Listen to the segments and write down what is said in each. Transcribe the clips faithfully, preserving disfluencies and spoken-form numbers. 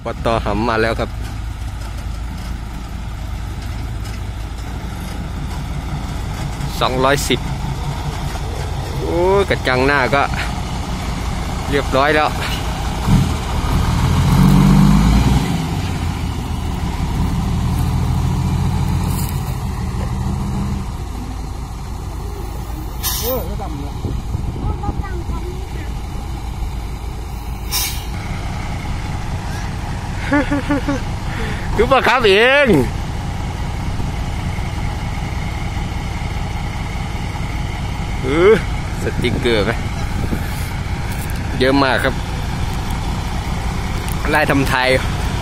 ปตหำมาแล้วครับสองร้อยสิบโอ้ยกระจังหน้าก็เรียบร้อยแล้วดูปะครับเองเออสติ๊กเกอร์ไหมเยอะมากครับลายทำไทย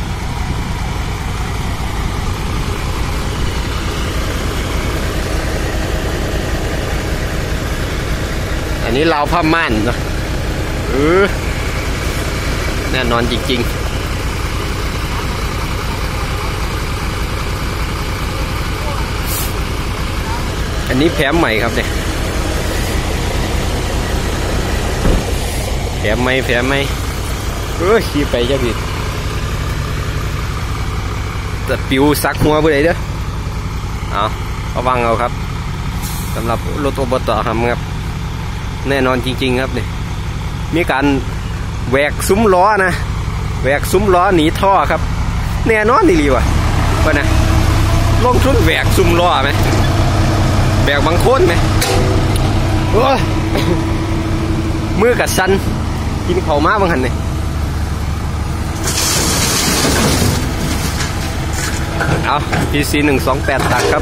อันนี้เราผ้าม่านเนาะเออแน่นอนจริงๆอันนี้แผลใหม่ครับเนี่ยแผลใหม่แผลใหม่เออขี่ไปจะผิดแต่ปิวซักหัวไปเลยเด้อเอาระวังเอาครับสำหรับรถอบตทำครับแน่นอนจริงๆครับเนี่ยมีการแหวกซุ้มล้อนะแหวกซุ้มล้อหนีท่อครับแน่นอนดีๆว่ะว่านะลงทุนแหวกซุ้มล้อไหมแบกบางคนไหมโอ้ยมือกัดสันกินเข่าม้าบางหันเลยเอาพีซีหนึ่งสองแปดตักครับ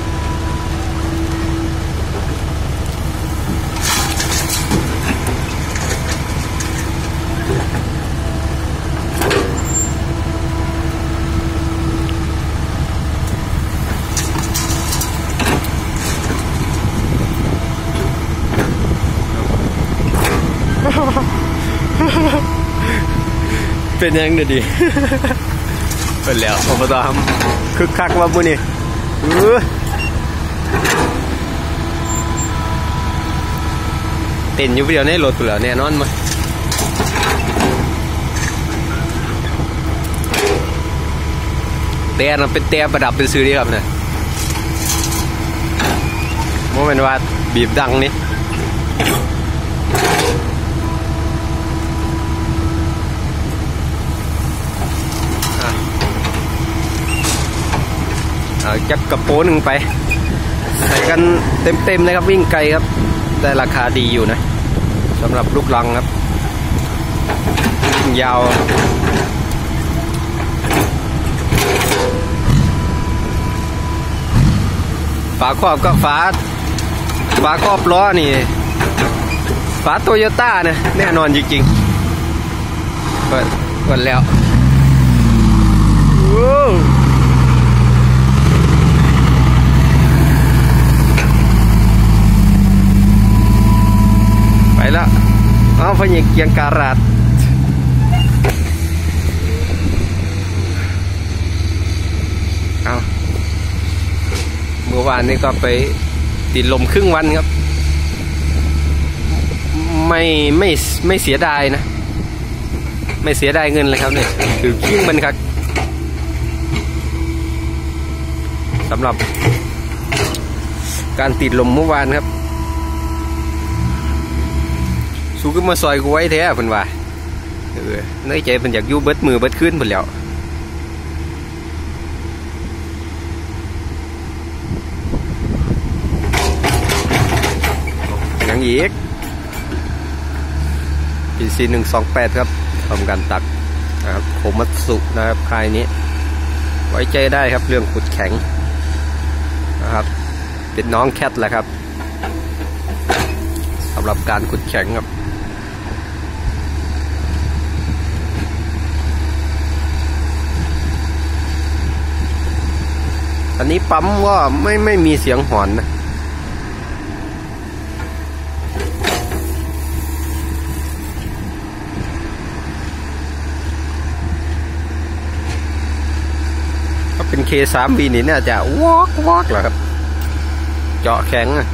เป็นยังเดี๋ยวดีเป็นแล้วอบตทำคึกคักว่าบุนี่เต้นอยู่เดียวในรถตัวแน่นอนมั้ยแต่น่ะเป็นแต่ประดับเป็นซื้อดีครับเนี่ยโมเมนต์ว่าบีบดังนี่จับกระโปรงหนึ่งไปใส่กันเต็มๆเลยครับวิ่งไกลครับแต่ราคาดีอยู่นะสำหรับลูกลังครับยาวฝาครอบก็ฝาฝาครอบล้อนี่ฝาโตโยต้านะแน่นอนจริงๆเปิดเปิดแล้วไปแล้วเอาพญิกยังการาดเอาเมื่อวานนี้ก็ไปติดลมครึ่งวันครับไม่ไม่ไม่เสียดายนะไม่เสียดายเงินเลยครับเนี่ยคือคิ้งมันครับสำหรับการติดลมเมื่อวานครับสู้ขึ้นมาซอยกูไว้แท้เพิ่นว่าเออในใจเพิ่นอยากอยู่เบิดมือเบิดขึ้นเพิ่นแล้วยังอีกพีซีหนึ่งสองแปดครับทำการตักนะครับโคมัตสุนะครับค่ายนี้ไว้ใจได้ครับเรื่องขุดแข็งนะครับเป็นน้องแคทแหละครับสำหรับการขุดแข็งครับอันนี้ปั๊มว่าไม่ไม่มีเสียงหอนนะก็เป็น เค สาม บี นี่น่าจะวอกวอกเหรอครับเจาะแข็งอะ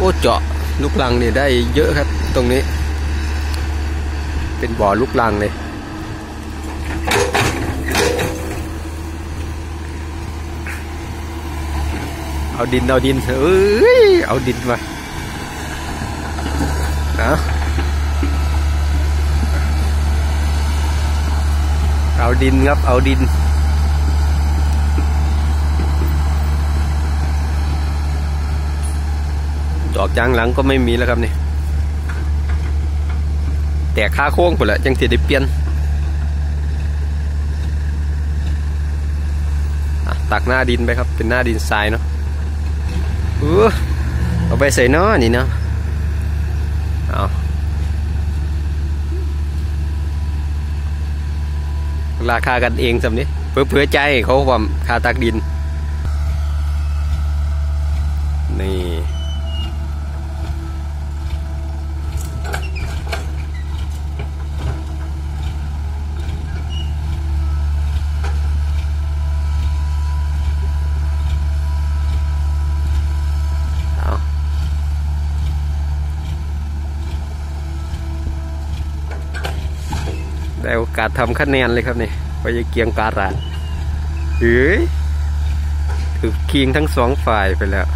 อ้เจาะลูกรังเนี่ยได้เยอะครับตรงนี้เป็นบ่อลูกรังเลยเอาดินเอาดินเอ้ยเอาดินมาเอาเอาดินครับเอาดินดอกยางหลังก็ไม่มีแล้วครับนี่แต่ค่าโค้งหมดแล้วจังสิได้เปลี่ยนตักหน้าดินไปครับเป็นหน้าดินทรายเนาะเออเอาไปใส่เนาะนี่เนาะเอาราคากันเองสำนี้เพื่อเพื่อใจเขาความค่าตักดินนี่ได้โอกาสทำคะแนนเลยครับนี่ไปเกียงการาดเฮ้ยถือคิงทั้งสองฝ่ายไปแล้ว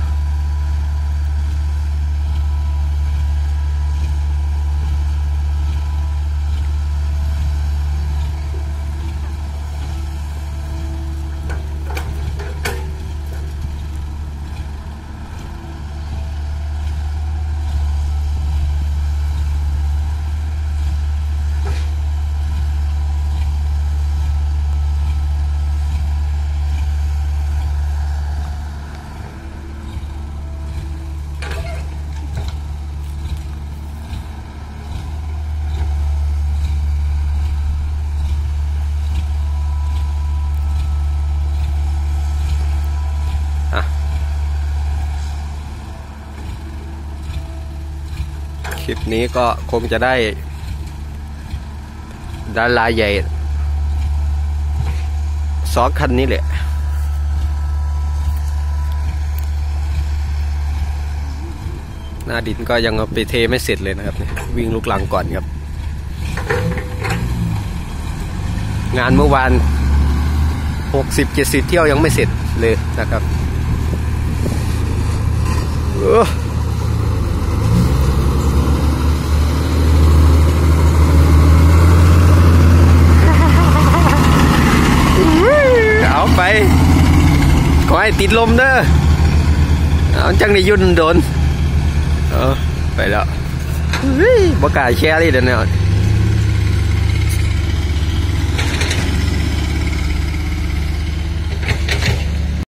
คลิปนี้ก็คงจะได้ดาราใหญ่สองคันนี้แหละหน้าดินก็ยังเอาไปเทไม่เสร็จเลยนะครับวิ่งลูกลังก่อนครับงานเมื่อวานหกสิบเจ็ดสิบเที่ยวยังไม่เสร็จเลยนะครับเอาไปขอให้ติดลมเด้อเอาจังได้ยุ่นโดนเออไปแล้วบกล้าแชร์เลยเดี๋ยวนี้